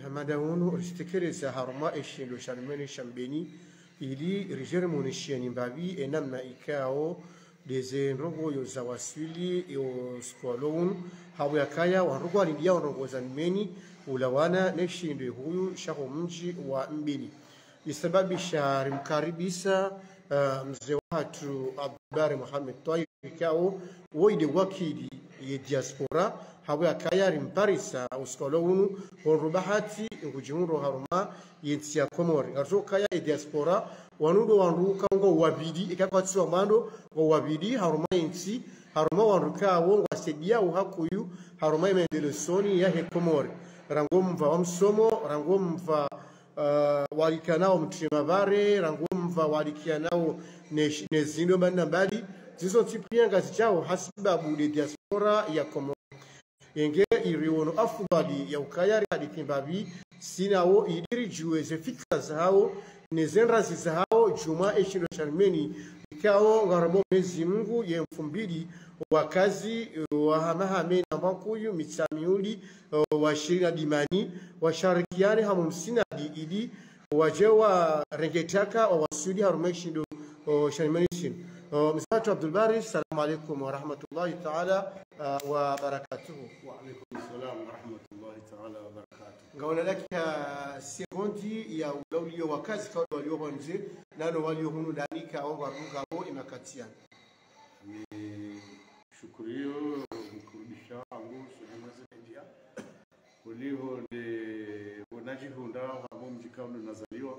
madaunu risitekereza haruma eshindo sharmeni shambeni ili rijermunishieni mbabi enamna ikao deze nrogo yo zawasili yo skwalon hawe akaya warugo alindia nrogo zanmeni ulawana neshindo huyu shaho mji wa mbini isababisha rimkaribisa mzee watu Abdulbari Muhammad Tayyib ikao woide wakili ye diaspora hawe akaya rimparisa uskolonu honrubahati ngujimuro haruma yentia komori ngazoka ya diaspora wanudo wanruka ngo wabidi ikakwatsi wamando ngo wabidi haruma yenti haruma wanruka wo ngwasedia uhakuyu haruma imendele soni ya hekomori rangomva wamsomo rangomva walikanao mtrimabare rangomva walikanao nezindo manna mbali zizo tipianga zichao hasibabu de diaspora ya Komoro yenge iriono afubali ya ukayari hadithimbabi sinawo idiri juweze fikra zao nezenra zao juma eshino sharmeni ikao ngaramo mezi Mungu ye mfumbili wakazi wahamahame na makuyu mitsamiuli washirina dimani washarikiani hamu msinadi ili wajewa rengetaka wawasudi harumeshindo sharmeni sinu Mr. Abdulbari, assalamu alaikum wa rahmatullahi ta'ala wa barakatuhu. Wa alaikum assalam wa rahmatullahi ta'ala wa barakatuhu. Ngawala laki sekondi ya ulauliyo wakazi kwa walio wanze nano walio hunu danika au waruga au imakatiana. Ni shukuriyo mkurudisha angu sunamazi India. Uliho de wanajihunda hamu mjika unu nazaliwa.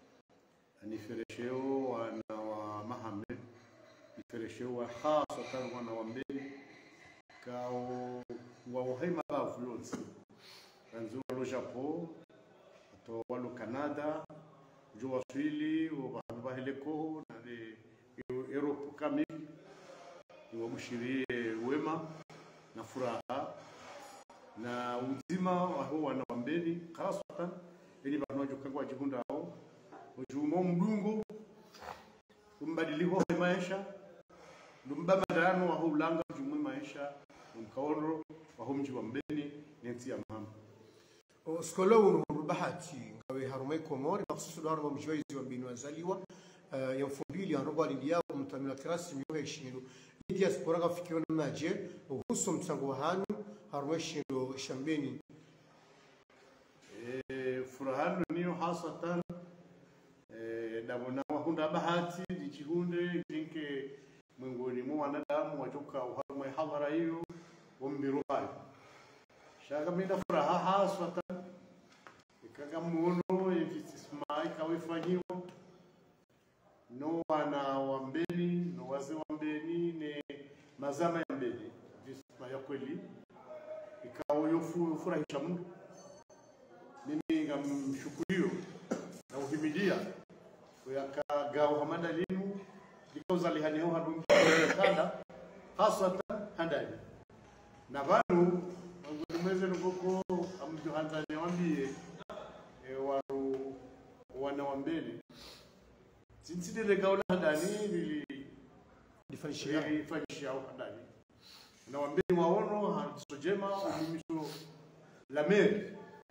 Aniferesheo wana wa Mahamed. Nifereshewa hasa wana wa mbele kao wa uhema bavu yonsi ranzu walo Japo to walo Canada jo waswili wa heleko na Europe kamili ni wabushirie wema na furaha na uzima wa huo wana wa mbele hasa ili banojoka kwa jihunda hao ujumo mdungu kumbadiliko maisha Lumba madarano wa hulanga jumwe maisha mkaonro wa humji wa mbeni nenti ya mahama. Skolo unurubahati ngawe harumai Komori maksusu darwa mjwaizi wa mbini wazaliwa ya mfumbili ya nrogo alindia mtamila kirasi miuhe shinu. Diaspora gafikiwa na maje uhusu mtangu wa hanu harumai shinu shambeni. Furahanu niyo hasatan damona wahunda bahati dichihunde jinke mwingoni mwa wanadamu wajoka uharumai hadhara hiyo wambiru hayo shaga minda furaha haswatan ikaga muono yevisisma ikawifanyiwa no wana wambeni no waze wambeni ne mazama ya mbeni visisma ya kweli ikawa yofu furahisha Mungu mimi ngamshukurio na uhimidia kuyakagao hamada linu Dikoza lihaneo hadu kanda haswatan handani na banu ngudumeze nukoko amjuhanzani wambie waru wana wambele zinside gaula handani lili difanyishia handani na wambele waono hansojema umimisho la meri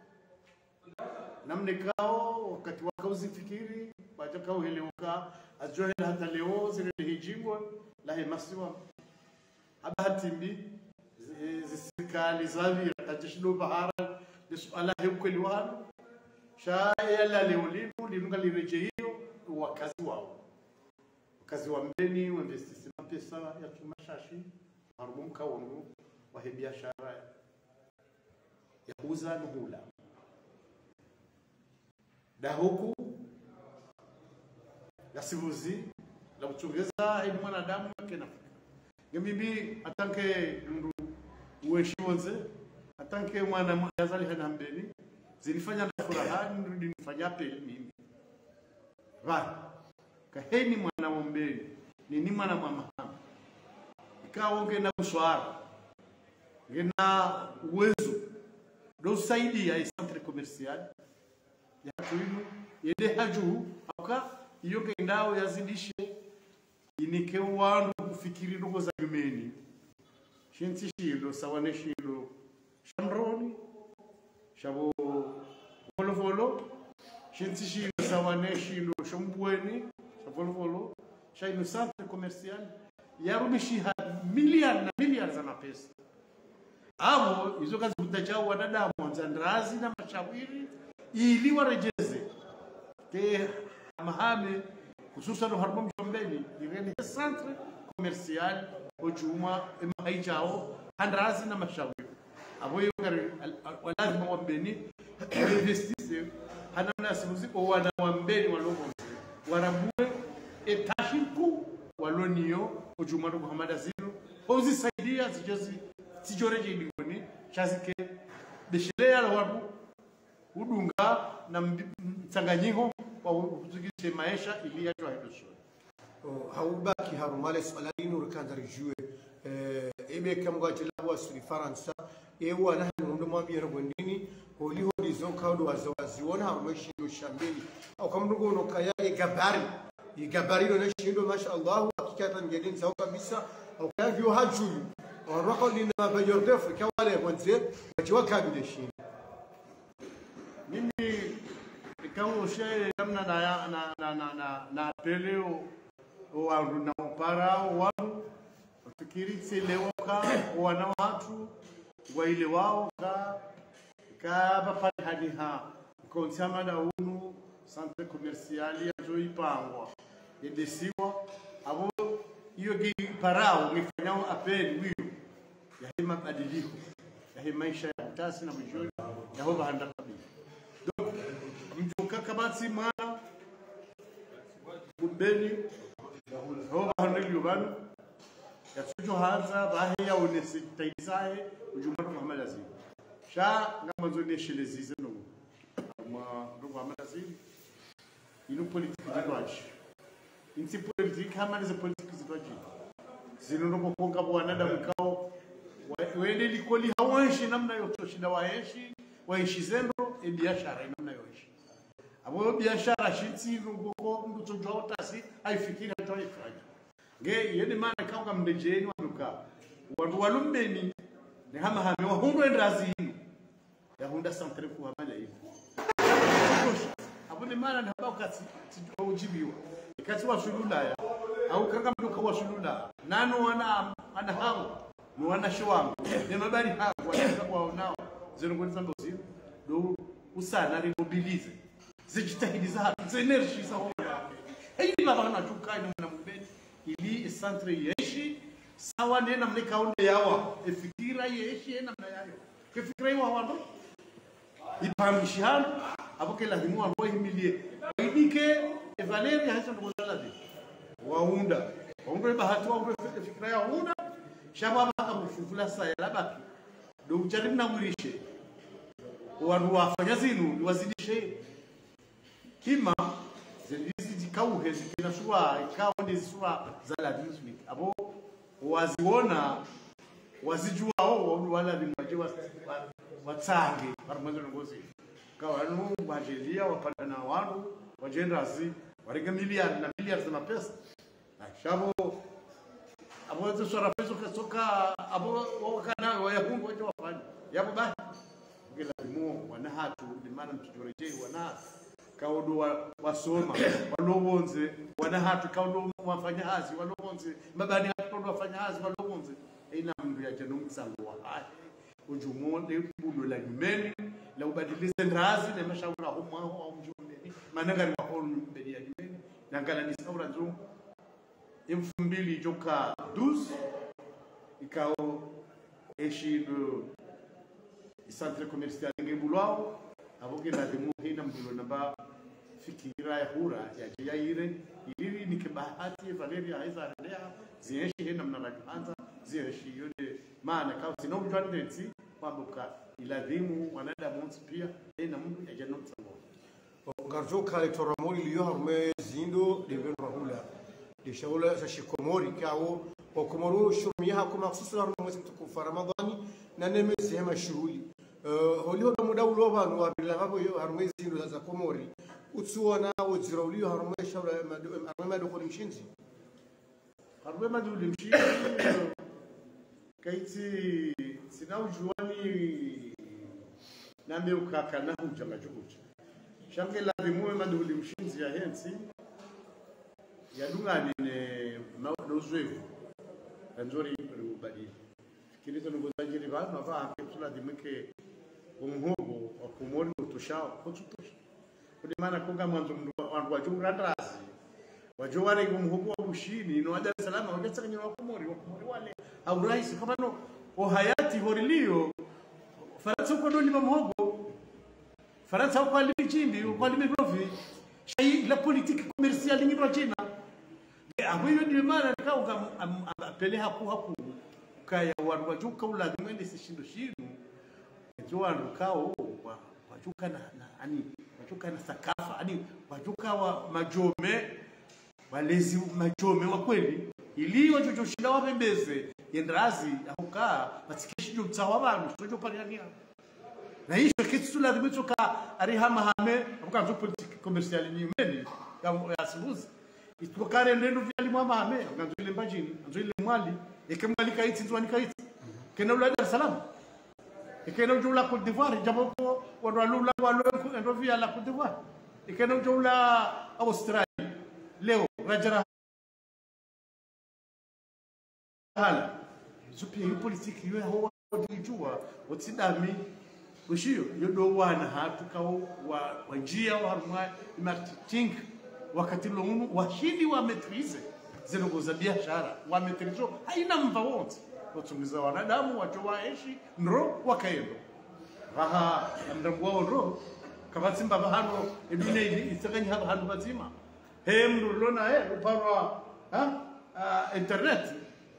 namnekao wakati wakauzi fikiri bajakao heleuka ajohela hata leo zile hijingwa lahe masiwa abahatimbi zisikali zavira tajishdo bahara bisuala hukuli wanu shayala leolinu linunga lirejeyo wakazi wa mbeni wamvestisima pesa ya tumashashi harumumka wangu wa biashara ya kuuza nuhula da huku la sivuzi la kuchongeza ili mwanadamu wake na ngemibi atanke ndu uweshionze atanke mwana yazali hana mbeni zinifanya na furaha nirudi nifanya peli mimi va kaheni mwana mbeni ni mwana mama ikawa ngena uswara ngena uwezo do saidi ya centre commercial ya kuinu yede haju aka iyo kendao yazidishe inike wanu kufikiri ndugo za gumeni shinti shilo sawane shilo shamroni shabo volvolo shintishi sawaneshi ndo shombweni volvolo shainu centre commercial yarumishi miliard za mapesa abo hizo kazi kutajao wadadamu wanzandrazi na mashawiri ili warejeze ke mahame hususan harmum jombeni irene centre commercial ojuma mahaijao handrazi na mashawiri abo yongari walazima wambeni investise hanana simuziko wana wambeni walogo warabue etashiku walonio ojuma ndo Muhammad Zino hozi saidia sijoreje ingoni chazike beshilea la wabu udunga na mtanganyiko wa kuzikishe maisha ili yajwa hidoso haubaki harumale swalini urikandari jue ebe kamgajila wa suri Faransa ewa nahnu ndo mwambie rogondini holi holi zonka ndo waziona harumeshi ndo shambeli au kamndugo no kaya gabari ndo nashindo masha Allah hakika ngedini sawa kabisa au kavyo hajui ورقوا لنا بجرد أفريقيا ولا يبونزه وجوا كابيدشين. Mimi kama sheye namna na peleo au na para wao fikiri seleoka wana watu waile wao ka bafanya hadi ha konsama da unu centre commercial ya joipangwa yedesiwa abo hiyo parao mifanyao apeli wiyo ya hima badiliko ya hima maisha ya utasi na mjoni ya hoba handa kabisa donc mjuka kabati mana kumbeni hoba handa yubanu ya tujo hanza bahe ya unesi taisahe ujumano Muhammad Azim sha ngama zone shelezize no ndo Muhammad Azim ino politique de droite inti politique kama ni politique de droite zinono kukonga wanadamu kao wende likoli hawanshi namna yote shida waishi zendo e biashara namna yoishi abo biashara shitsi ngoko mtu tojwa utasi haifikiri hata ifanye nge yene maana kanga mndejeni wanuka watu walumbeni ni hama hame wahundu endrazi ya hunda centre kwa mala hivi abo ni maana ni haba ukati ujibiwa ikati wa shulula ya au kanga mtu kwa shulula nano wana hangu ni wana shwangu ni mabari hangu wanakuwa nao zinongoniza ngozi do usana remobilize zijitahidi za energy za hoja hili baba anachuka ni mwana mbeni ili centre yeshi sawa nena mleka onde yawa efikira yeshi namna yayo kefikira yawa wando ipamishana aboke lazimu amboe himilie idike Valeria hasa ndo zaladi waunda bahati wa fikira ya waunda shababa akamfufula saya labaki do uchari na murishe wanu wafanya zinu wazidishe kima zilizi zikauhe zikina shua ikawa ndizi shua zaladi nzuri abo waziona wazijua wao wala limwaje watsange pamoja na ngozi kawa anu bajelia wapata na wanu wajendazi warega miliard za mapesa shabo abo hizo sura pesa kutoka abo wakana wayahungu wote wafanye yabo basi kila dimu wana hatu dimana mtujorejei wana kaudo wasoma walobonze wana hatu kaudo wafanya hazi walobonze mabani hatu kaudo wafanya hazi walobonze ina mndu ya jenu msango wa hai ujumonde budo la nyumeni la ubadilize ndazi na mashauri humo au mjumbe mananga ni waholu mbele ya nyumeni nangala ni saura nzungu 2012 ikao eshi do centre commercial ngebulwao aboke na demu hina mbulo namba fikira ya hura ya jaire ili nikibahati Valeria haiza ndea zieshi hina mnarakanza zieshi yode maana kao sino mjwandenzi pabuka iladhimu wanadamu pia na mundu ya jannom sango ngarjo kale toramoli liyo harume zindo de rahula de shawla za shikomori kao وكمرو شرميها كما خصوصا رمضان تكون رمضان ننمي سهما شغولي هوليو مداولو بانو وابلا غابو هرمي زينو za komori utsuwana wozirauliyo harumwe shawla harumwe do kolimshinzi harumwe maduli mshinzi kaiti sina ujuani na meukaka na hujanga jukuja shange lazimu maduli mshinzi ya hensi ya dungani ne uzoefu nzuri ubadili kilizo ngozajiri bana va kitula dimike umuhogo wa kumori utoshao kututosha kudi maana konga mwanzo wandu wa jumrandrasi wajowari umuhogo wa bushini no Dar es Salaam wajatsanya wa kumori wale au rais kama no hayati horilio Faransa uko ndo lima muhogo Faransa uko alimi chindi uko alimi profi shay la politique commerciale ni ndo China abuyo ndio maana nikao apele haku kaya wandu wajuka ulazima ende sishindo shinu ndio wandu kao wajuka na ani wajuka na sakafa ani wajuka wa majome walezi majome wa kweli ili wajojo shinda wabembeze yendrazi ahuka batikishije mtsawa abantu sojo pariania na hicho kitu lazima tuka ari hame abuka politique commerciale ni meni ya sibuzi itokare ndendo vyali mwamame nganzile mbajini nganzile mwali ekemwali kaiti nzwani kaiti kena ula Dar es Salaam ekena ujula Cote d'Ivoire jaboko wadwalula walonko ndo vya la Cote d'Ivoire ekena ujula Australia leo rajara hala zupi hiyo politiki hiyo hawa dijua wotsidami ushiyo yodo wana hatukao wa njia wa harma marketing wakati longu washindi wa maîtrise zenogo za biashara wa maîtrise haina mvawonzi kutungiza wanadamu wacho waishi nro wakaendo raha ndambo wao nro kabatsimba bahano edune isakanya haba hanu batima hemru lona uparwa internet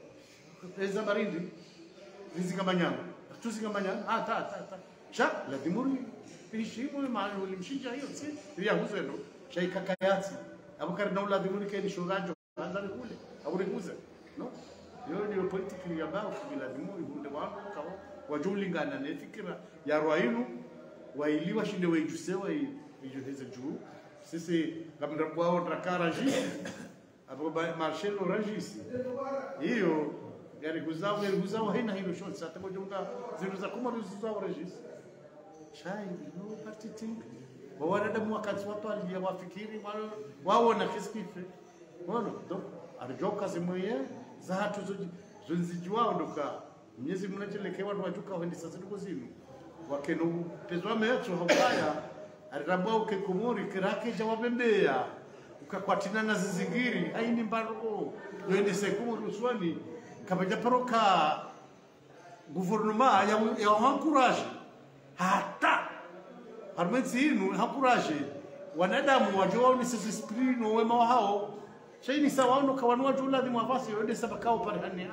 eza barindi zizikamanyana tuzikamanyana ta sha la dimuri pishimu maana ulimshinja hiyo si ya huzeno shaika kayati abukari na ula dimuri keni shogajo anzani kule aburikuza no yo ndio politically ambao bila dimuri hunde wangu kao wajulingana na fikira ya roainu wailiwa shinde wejusewa ijuheze juu sisi kabla kwao trakara jisi apo Marcelo Rangisi hiyo gari kuzao haina hilo shoti hata moja ziruza kuma zao Rangisi shai no party team wanadamu wakati watu aliwafikiri wao na kisikife wana donc arjoka zimwe za hatu zonzijiwao ndoka mnyezi mnachelekewa wajuka wendi sasa tuko zinu wakenu pezwa mecho hawaya arabao ke komori kirake jawabembea ukakwatina na zizingiri haini mbaroko yoende sekuru swani kabaja paroka gouvernement ya encourage hata harmenzi inu hakuraje wanadamu wajua ni sisi esprit no wema hao shaini sawa ndo kawanua jula di mwafasi yoende sabakao pale hani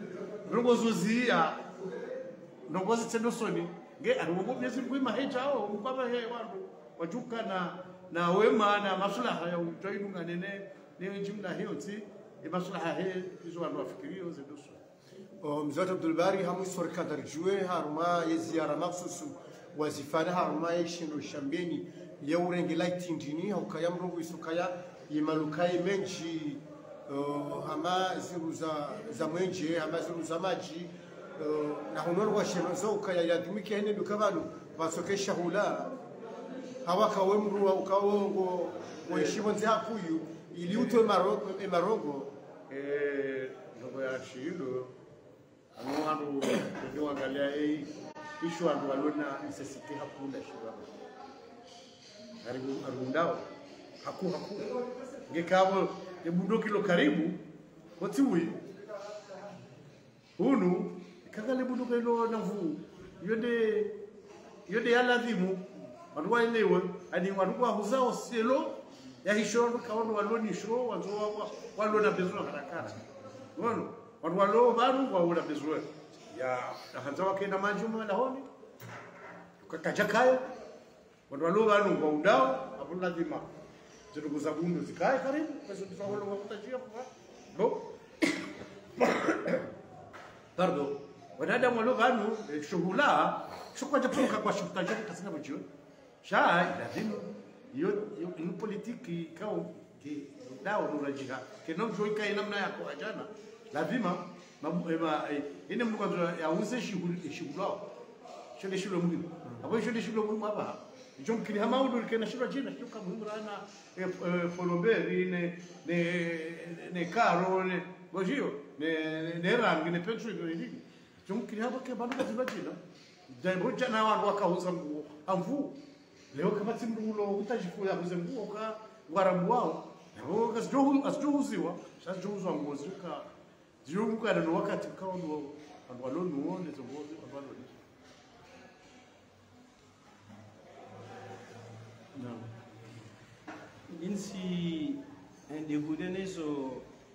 rogozozia ndogozi tendosoni nge arungo byezi kwima hejao mbaba he wandu wajuka na wema na maslaha ya utaidunga nene ne jumla hiyo ti maslaha he hizo wandu wafikirio zedoso mzat Abdul Bari hamu sorka darjue harma yeziara maksusu wazifana harma yishino shambeni yaurengi laitindini haukaya mrongo isukaya yimalukai menji hama za mwenje hama ziruza maji na honoro wa shemazo ukaya yadimike hene dukabanu basokesha hula hawaka wemru wa ukaongo weshimo nzi hakuyu ili utwe marogo ndogo ya shilo anu ndio angalia ishu andu walona necessity hakunda shiro arundao haku ngekabo ebundo kilo karibu watiwi hunu kagale bundo kilo navu yode yaladhimu watu waelewe ani watu huzao selo ya hishoro kaono waloni shro walona bezwa karakara unaona watu walo banu waona bezwa ya hanza wakenda manjuma lahoni kakajakaya watu walo banu waudao hapo lazima zirugu za bundu zikae karibu pesa tufawolo wakutajia kwa bo pardon wanadamu walo banu shughula shukwa japoka kwa shughuli yake tasina bujio shai lazima hiyo ni politiki kao ki dao nurajiha keno joika ina namna yako ajana lazima ine mtu kwanza yauze shughuli lao shule muhimu hapo shule muhimu hapa jom kili hamaudu kena shira jina shuka muhimrana polomberi ne karo ne bojio ne rangi ne petro ne nini jom kili haba ke baluka zila jina jaibo jana wangu wakauza nguo amvu leo kama timbulo utajifuya kuzenguo ka warabu wao leo kasjohuziwa sasa johuziwa nguo zika jiunga na wakati kao ndo walonu wone zongozi walonu não insi ndigudenezo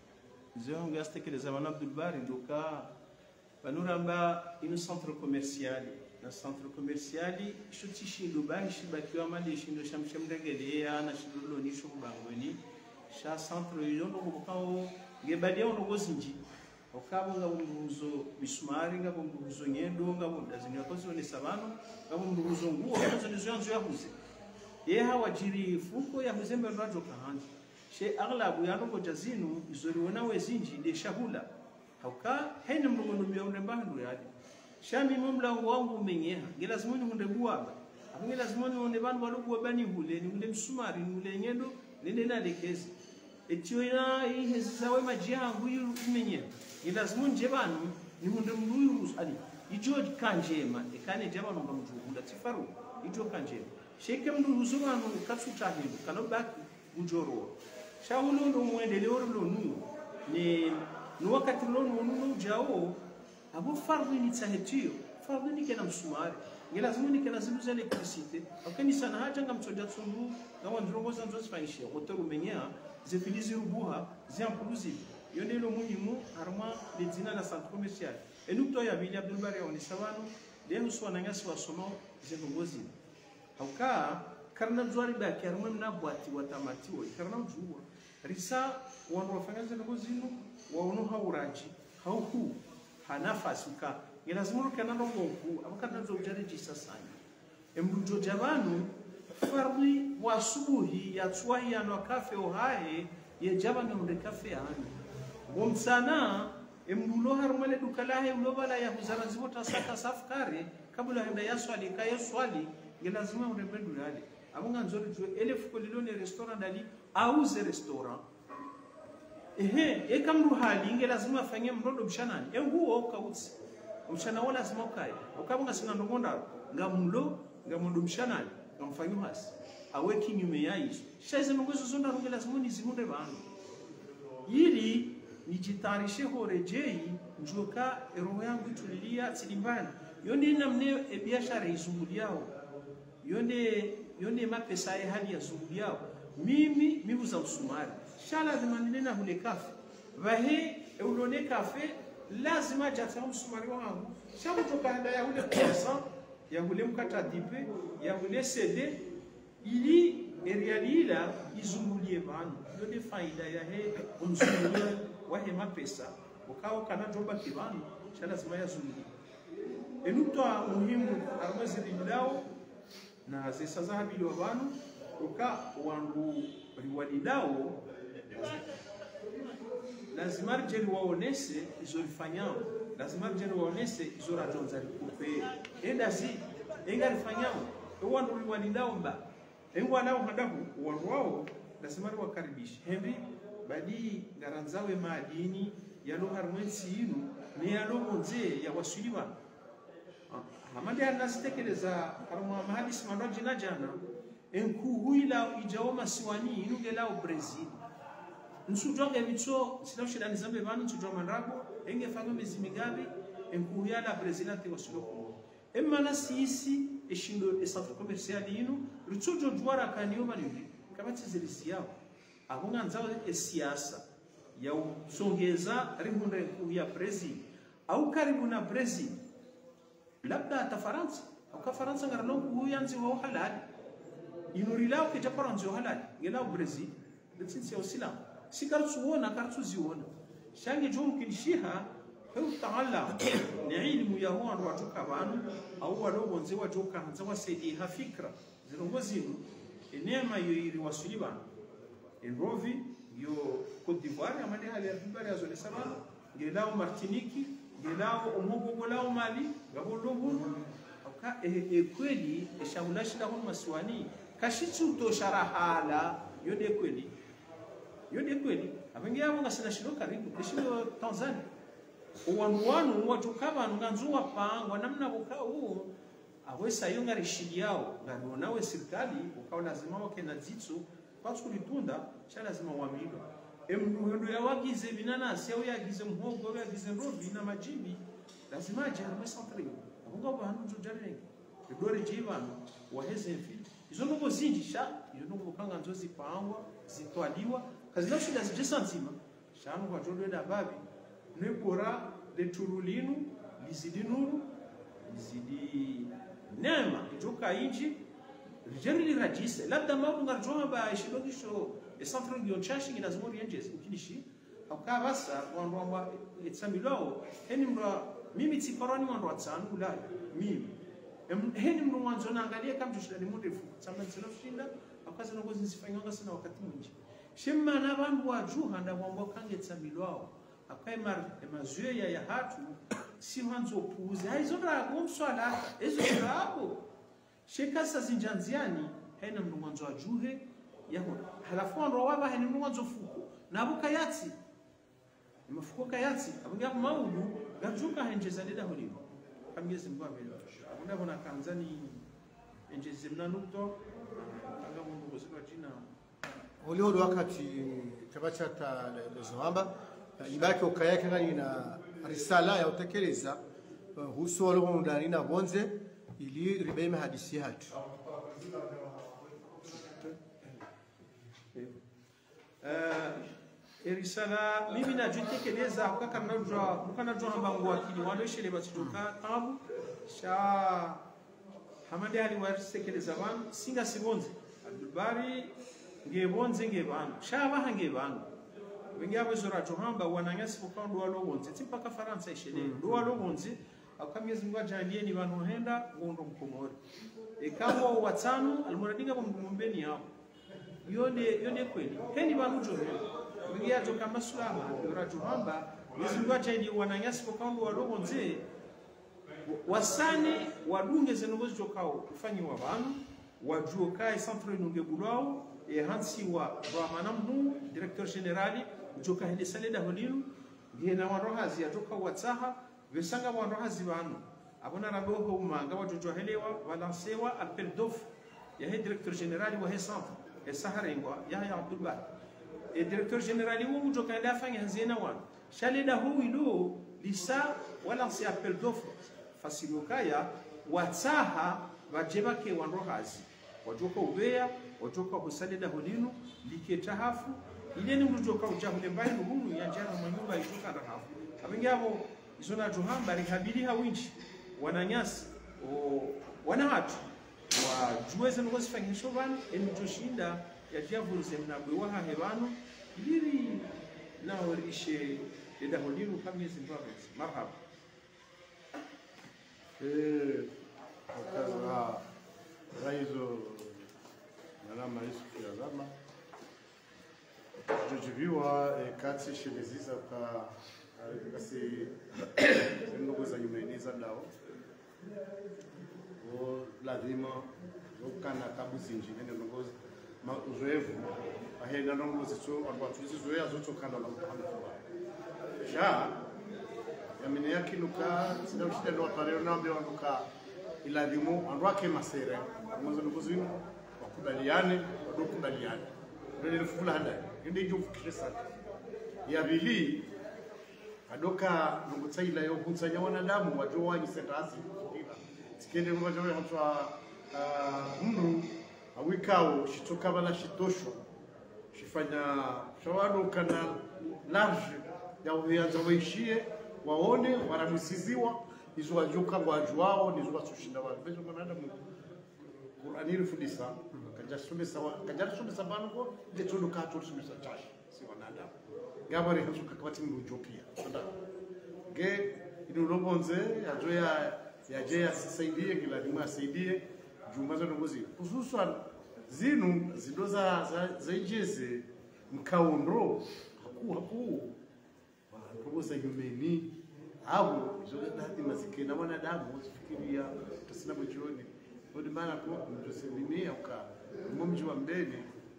zao ngasta que les amana Abdul Bari ndoka banuramba ino centre commercial na centre commercial shuti shindo bahi shibakiwa mali shindo shamshamregelea na shindo ni shubangoni sha centre yondo kubakao ngebadia ono zinji okabo ngabumbuzo bisumari ngabumbuzo nyendo ngabundazinyo kozo ni sabano ngabumbuzo nguo kozo ni zyanzo yahuze yeha wajiri fuko ya mzembe rajo kahandi she aglabu yano ko jazinu izoriona wezinji de shahula hauka hene mrugono mione mbandu yadi shami mumlango wangu menyeha gelazimuni hunde buaba abunge lazimuni hunde bandu balugo bani hule ni hunde msumari ni hule nyendo nende na lekezi etioina ihezi zawe majiangu yumenyeha gelazimuni jebanu ni hunde mruyu ali ijo kanjema ekane jabanu ngamjugunda tifaru ijo kanjema sheke mndu uzumanu katsuta hindu kanobaki ujoro shawulo ndo muendele oro nu ni wakati lo nu jao abo fardu ni tsahetio fardu ni kana msumari ngelazimu ni kana zimu za electricité akani sana haja ngamtsoja tsumbu ngawa ndrongo zanzo zifanyisha motoru menya zefilizi rubuha ziampuluzi yonde lo muhimu arma ledzina la centre commercial enukto ya Bili Abdul Bari oni savano de uswana ngasi wasono zengozi hauka karna zwari ba karma na bwati watamati wo karna juwa risa wanu wafanya zengozi waono hauraji hauku hanafasuka lazima kana ndongo abakana zojareji sasanya embujo jabanu fardi wa subuhi ya tswahi ya no kafe ohae ye jabanu nde kafe yani bomsana embulo harmale dukalahe ulobala ya huzara zibota saka safkare kabla henda yaswali kayaswali lazima urebedu yale abunga nzori tu elef ko lilone restaurant dali auze restaurant ekamru hali lazima afanye mrodo mshanani enguo kautsi mshana wala lazima ukae ukabunga sina ndongonda ngamulo ngamundo mshanani ngamfanyu hasi aweki nyume yaizo shaize ngozo zonda runge lazima nizimunde bantu ili nijitarishe horejei njoka roho yangu itulilia tsilimbani yonde namne biashara izunguliao yonde mapesa ya hali ya zunguliao mimi uza usumari shala zimanina hule kafe vahe ulone kafe lazima jata usumari wangu shabu toka handa ya hule pesa ya hule mkata dipe ya hule CD ili erialila izungulie banu yonde faida ya he umzungulie wahe mapesa ukao kana jomba kibanu shala zima ya zungulie enutwa muhimu armazili bilao na zesa zahabi wa banu uka wangu riwadidao lazima rjeli waonese izolifanyao lazima rjeli waonese izorajonza likupe enda si enga rifanyao wangu riwadidao mba engwa nao hadahu wangu wao lazima riwakaribishi hendi badi garanzawe maadini yalo harmwensi inu ni yalo monze ya wasuliwa hamadi anasitekeleza harma mahadisi mandoji na jana enku huila ijaoma siwani inuge lao Brazil nsujonge mitso sinaushidani zambe banu nsujoma mandrago enge fanga mezimigabe enku huila Brazil ate wasiloko emma nasisi eshindo centre commercial inu ritsojo duara kanioma nivi kama tizilisi yao abunga nzao siasa ya usongeza rihunde enku ya Brazil au karibu na Brazil labda ata Faransa au ka Faransa ngarano kuyanzi wa halali inurilao ke japaranzo halali ngela Brazil litsinsi osila sikartu wona kartu ziona shange jom kilishiha heu taala ni ilmu ya huwa ndo watoka banu au wadogo nze watoka hanza wasaidia ha fikra zilongozinu enema yo ili wasuliba enrovi yo Cote d'Ivoire amade hali ya bibari ya zone sabana ngelao Martinique ngelao omogo golao Mali gabologo aka kweli eshaula shida kwa maswani kashitu to sharahala yode kweli abangi abo ngasina shilo karibu kishilo Tanzania uwanu watu kaba nganzuwa pangwa namna bukao awesa yonga rishidi yao ngano nawe serikali ukao lazima wake na zitso kwa kulitunda cha lazima uamilo emndo yawagize binanasi au yagize mhogo au yagize robi na majimbi lazima ajarme centre abunga bantu nzojarenge dore jibano waheze mfi izo nuko zinjisha izo nuko kanga nzozi pangwa zitwaliwa kazi na shida zijesanzima shanu kwa jodo da babi nekora de turulinu lizidinuru lizidi nema joka inji rijeri rajise labda mambo ngarjoma ba ishidogisho centre de chashi inazimo rienjes ukinishi akabasa wanroma etsamilao heni mra mimi tsiparani wanro atsanu ulaya mimi heni mru mwanzo naangalia kama tushida ni murefu tsamba tsinofshinda akaza nogozi nsifanyanga sana wakati mwingi shimma na bantu wajuha nda wambo kange tsamilao akaimar emazuya ya hatu si mwanzo puuzi haizora gomswala ezo rabo shekasa zinjanziani hena mru mwanzo wajuhe yaho halafu ndo waba heni mru mwanzo fuko nabuka yatsi mafuko kayatsi abunga maudu gajuka henjeza deda holimo kamgezi mbwa mbele abunda bona kanzani enjezi mna nukto anga mungu kusitwa jina ulio wakati tabachata lezohamba ibaki ukayake ngani na risala ya utekeleza huso walo ndani na bonze ili ribeme hadisi hatu risala mimi najitekeleza kaka najua mkana jua mbangu akili waloshele batuka tabu sha hamade ali wasekeleza ban singa sibonze Abdulbari ngebonze ngebanu shaba hangebanu wengi abo zora johamba wananyasi bukando walobonze tipaka Faransa ishele ndo walobonze akamyezi ngwa jalieni banu henda ngondo mkomori ekamo watano almuradinga bomumbeni hapo yone kweli heni banu johe wingia toka masulama yora johamba yezingwa jali wananyasi bukando walobonze wasane wadunge zenogozi jokao kufanyiwa banu wajuo kai centre nunge bulao hansi wa Manamnu directeur generali joka hende saleda holinu ngena warohazi atoka watsaha vesanga warohazi banu abona raboho manga wajojo helewa balancewa appel d'offre ya he directeur generali wa he centre e saharengwa ya Abdulbari e directeur generali wo joka hende afanya hazina wan shaleda huido lisa walance appel d'offre fasilokaya watsaha bajeba ke warohazi wajoka ubea wajoka kusalida holinu liketahafu ile ni mjoka ujahule mbaye hunu ya jana manyumba itoka rahafu abengabo izona johamba rihabili hawinchi wananyasi wanahatu wajueze ngozi fanyisho bana enjoshinda ya javuze mnabwe wa hehebano ili na orishe eda holinu kamyezi province marhaba okaza raizo nalama isu ya zama jojiviwa kati sheleziza ka kasi ndugu za nyumeniza dao o lazima zokana kabuzi njine ndugu uzoevu ahenda ndugu zicho watu zizoea zote kanda na Muhammad ja yamini yake nuka sida ushida ndo pareo naombe wanduka iladhimu andwake masere mwanzo ndugu zinu wakubaliane wadokubaliane ndio nilifula hada ndio ndio fikirisa ya bili adoka ngutsaila yo kutsanya wanadamu wajo wanyi sentasi tikende mwajo mtwa mndu awikao shitoka bala shitosho shifanya shawado kana large ya uyanza waishie waone waramisiziwa izo wajuka wajwao nizo wasushinda wao bezo wanadamu Qur'ani ilifundisha kajasomesa bango ndetondo kato somesa chashi si wanadamu gabari hasuka kabati mrujokia sonda ge inulobonze yaje yasaidie kila dimu asaidie jumazo nongozi hususan zinu zidoza zaijeze mkaundro haku ndogoza yumeni au hizo dadi mazikina wanadamu usifikiria tusina mjioni bodi maana kwa mtusalimia uka mumji wa mbele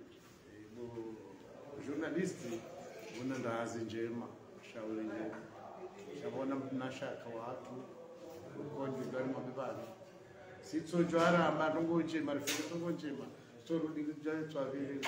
journalisti una ndazi njema shauri njema shabona mnashaka watu kwa ndani mabibani sitso jwara ambarongo njema rifiko njema so rudi jaye twavile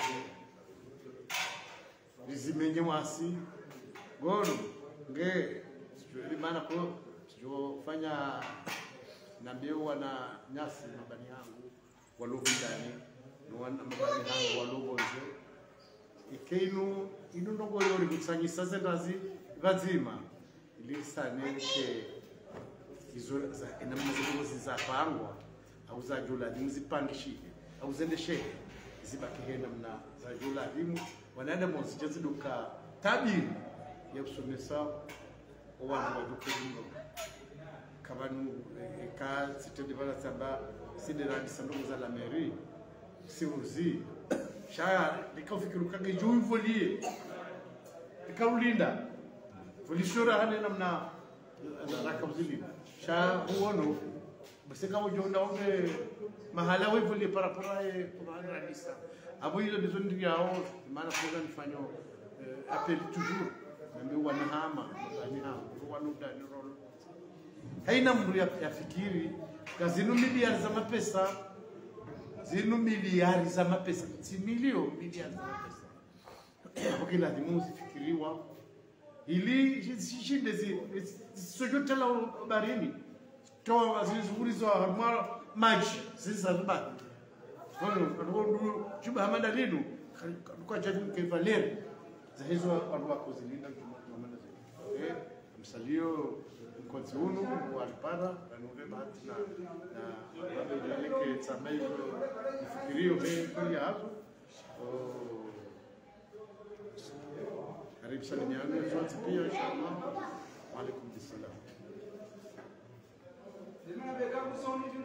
lizimenye mwasi goro nge maana kwa sijofanya na mbeu wana nyasi mabani yangu waluvindani wana mabani yangu walubonje ikeinu inu nongo yori kutsanyisa zendazi vazima ilisane ke izo za enamaziko zizapangwa au za jula dimzipandishike au zendeshe zibaki henda mna za jula dimu wanaenda monsijezi duka tabiri ya kusomesa owantu wadukuringo kabanu ka sitende bala samba sidera disanduku za la mairie siuzi shaya likafikiruka ngejui volie ikaulinda volishora hane namna rakabzili sha uono basi kama ujonda onge mahala wewe volie parapara kwa radisa abo ile ndizo ndio maana kwa nifanyo appel toujours ndio wanahama wanuda ni rolo haina mtu yafikiri kazinu miliari za mapesa zinu miliari za mapesa si miliari za mapesa ukila dimu zifikiriwa ili shinde sojotela barini toa zizurizo harmara maji zizarba ndio juba hamada linu kwa jadi kevaleri za hizo watu zilinda msalio mkonzi unu walipara nanule bahati na wabeleke tsambayo ifikirio kuli hazo karibu salimiano zote pia inshallah. Wa alaikum salam.